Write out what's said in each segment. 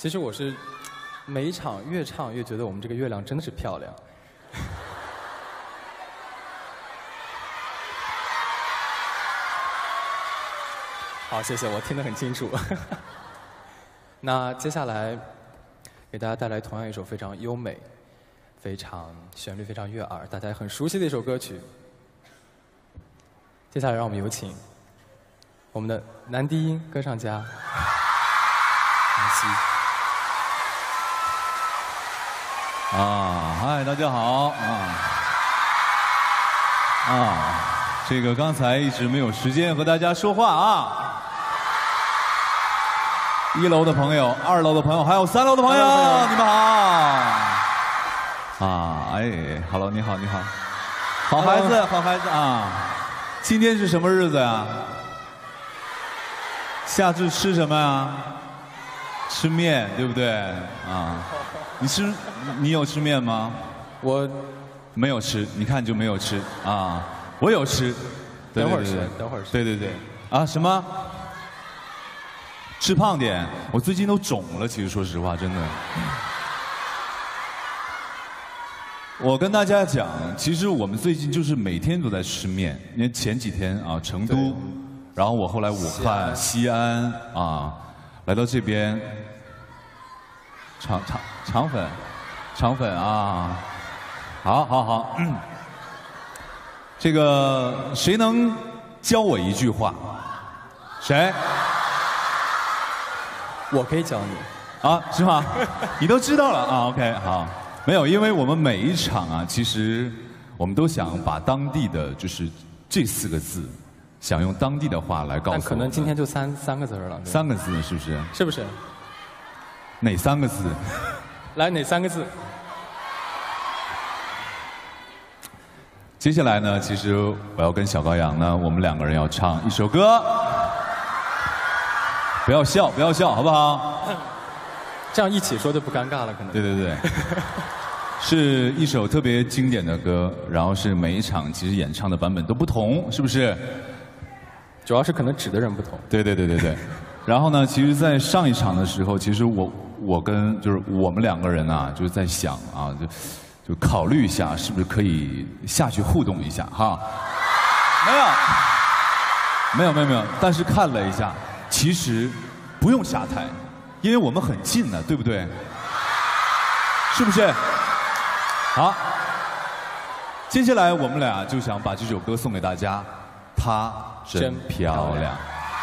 其实我是每一场越唱越觉得我们这个月亮真的是漂亮。好，谢谢，我听得很清楚。那接下来给大家带来同样一首非常优美、非常旋律非常悦耳、大家很熟悉的一首歌曲。接下来让我们有请我们的男低音歌唱家王晰。 嗨，大家好这个刚才一直没有时间和大家说话啊。1楼的朋友、2楼的朋友，还有3楼的朋友，你们好。Hello， 你好，你好，好孩子，好孩子啊！今天是什么日子呀？夏至吃什么呀？吃面，对不对？啊，你有吃面吗？ 我没有吃，你看就没有吃啊。我有吃， 等会儿吃，等会儿吃。 对对对，啊什么？吃胖点，我最近都肿了。其实说实话，真的。我跟大家讲，其实我们最近就是每天都在吃面。因为前几天啊，成都，然后我后来武汉、西安啊，来到这边，肠粉啊，好，这个谁能教我一句话？谁？ 我可以教你啊，是吗？你都知道了啊 ？OK， 好，没有，因为我们每一场啊，其实我们都想把当地的就是这4个字，想用当地的话来告诉我们。 但可能今天就三个字了。 3个字是不是？ 是不是？ 哪3个字？ 来，哪3个字？ 接下来呢，其实我要跟小羔羊呢，我们2个人要唱一首歌。不要笑，不要笑，好不好？ 这样一起说就不尴尬了，可能。 对对对，是一首特别经典的歌，然后是每一场其实演唱的版本都不同，是不是？ 主要是可能指的人不同。 对。然后呢，其实，在上一场的时候，其实我跟就是我们2个人啊，就是在想啊，就考虑一下，是不是可以下去互动一下哈？没有，但是看了一下。其实不用下台，因为我们很近呢，对不对？是不是？好，接下来我们俩就想把这首歌送给大家，她真漂亮。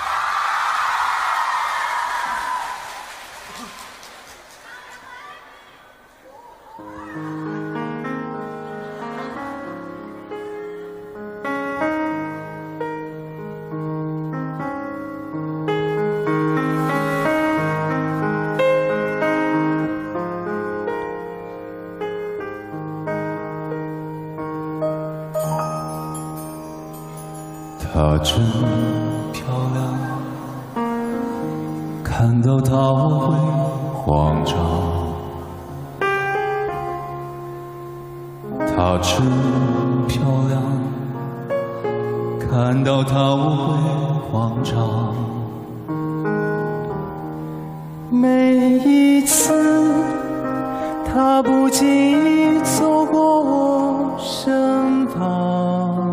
她真漂亮，看到她我会慌张。她真漂亮，看到她我会慌张。 每一次，她不经意走过我身旁，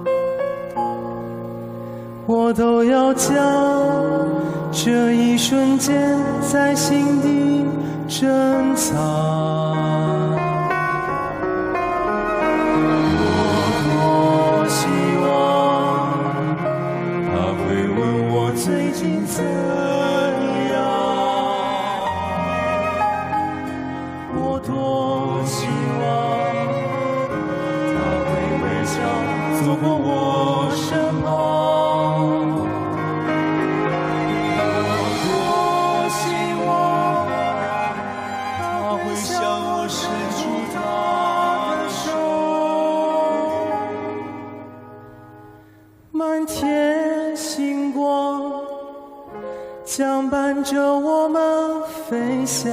我都要将这一瞬间在心底珍藏。我多希望他会问我最近怎样，我多希望他会微笑走过我身旁。满天星光将伴着我们飞翔。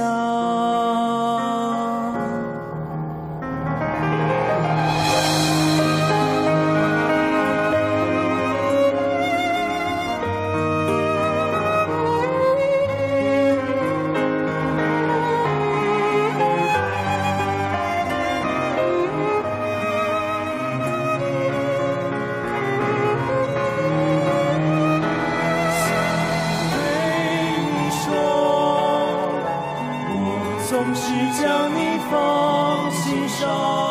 总是将你放心上，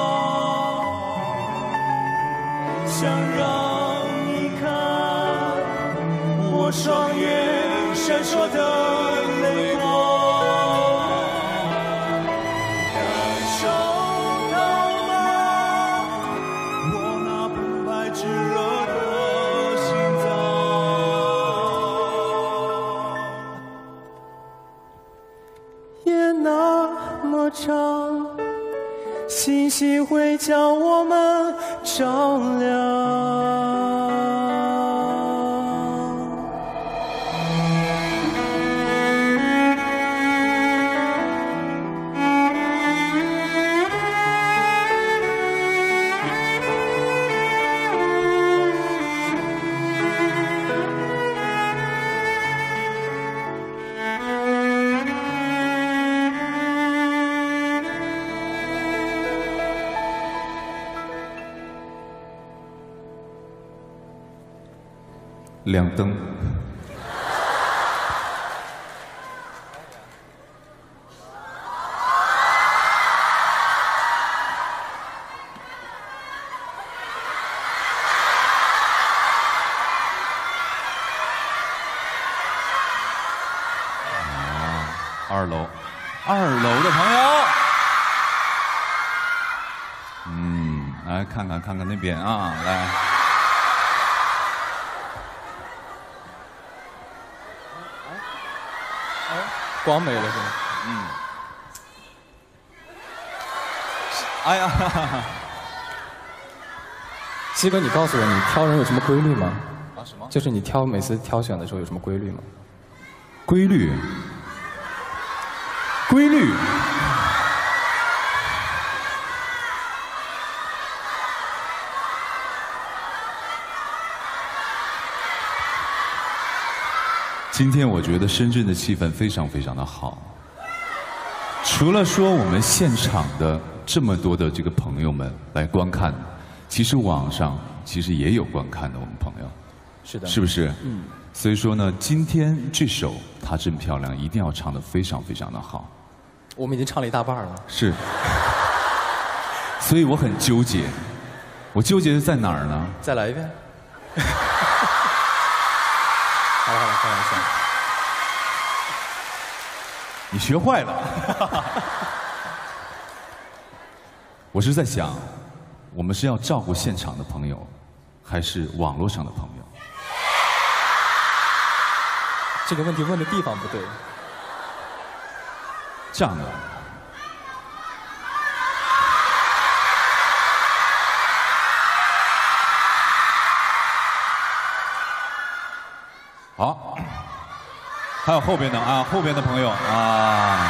想让你看我双眼闪烁的泪光，感受到吗？我那不败炙热的心脏，夜那么长，星星会将我们照亮。 亮灯。二楼的朋友，来看看那边啊，来。 光没了是吗？ 哎呀， 西哥，你告诉我，你挑人有什么规律吗？ 啊，什么？ 就是你每次挑选的时候有什么规律吗？ 规律。今天我觉得深圳的气氛非常非常的好。除了说我们现场的这么多的这个朋友们来观看，其实网上其实也有观看的我们朋友。 是的。 是不是？所以说呢，今天这首《她真漂亮》一定要唱得非常非常的好。 我们已经唱了一大半了。 是。所以我很纠结，我纠结的在哪儿呢？ 再来一遍。好了，开玩笑。 你学坏了。我是在想，我们是要照顾现场的朋友，还是网络上的朋友？ 这个问题问的地方不对。 这样的。好，还有后边的啊，后边的朋友啊。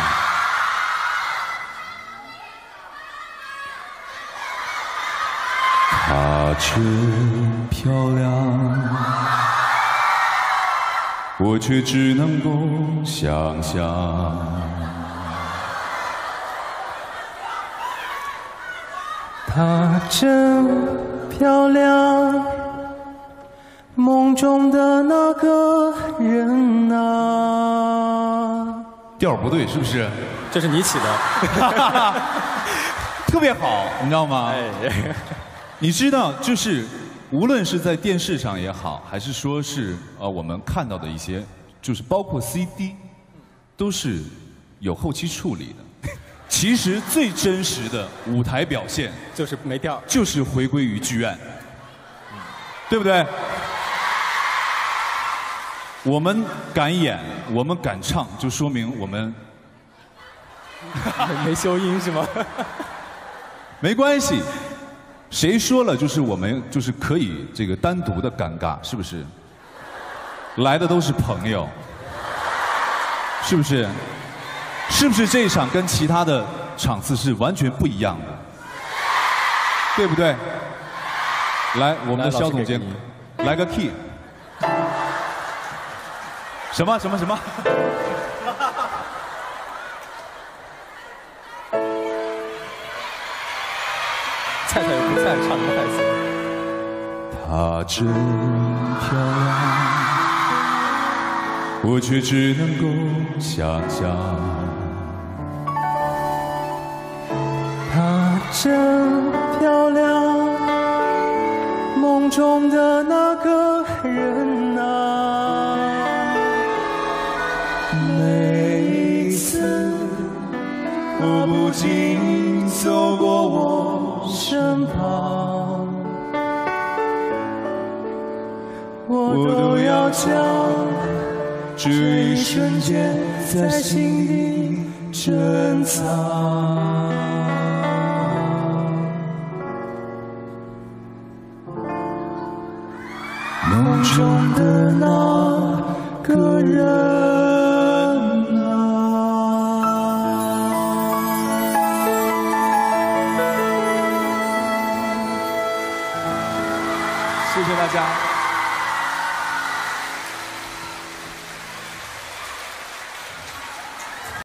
她真漂亮，我却只能够想象。 她真漂亮，梦中的那个人啊。 调不对，是不是？ 这是你起的。 特别好，你知道吗？ 哎， 你知道，就是无论是在电视上也好，还是说是我们看到的一些，就是包括 CD， 都是有后期处理的。其实最真实的舞台表现就是没调， 就是回归于剧院，对不对？我们敢演，我们敢唱，就说明我们没修音是吗？ 没关系，谁说了就是我们就是可以这个单独的尴尬，是不是？来的都是朋友，是不是？是不是这一场跟其他的场次是完全不一样的？对不对？来，我们的肖总监，来个 key。什么？ 菜菜不菜，唱歌还行。 她真漂亮，我却只能够想象。 真漂亮，梦中的那个人啊，每一次我不经走过我身旁，我都要将这一瞬间在心里珍藏。梦中的那个人啊， 谢谢大家。